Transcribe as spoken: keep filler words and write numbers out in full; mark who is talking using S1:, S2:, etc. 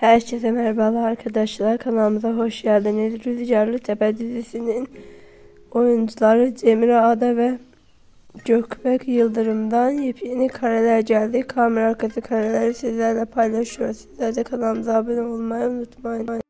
S1: Herkese merhabalar arkadaşlar, kanalımıza hoş geldiniz. Rüzgarlı Tepe dizisinin oyuncuları Cemre Ada ve Gökbek Yıldırım'dan yepyeni kareler geldi. Kamera arkası kareleri sizlerle paylaşıyoruz. Sizler de kanalımıza abone olmayı unutmayın.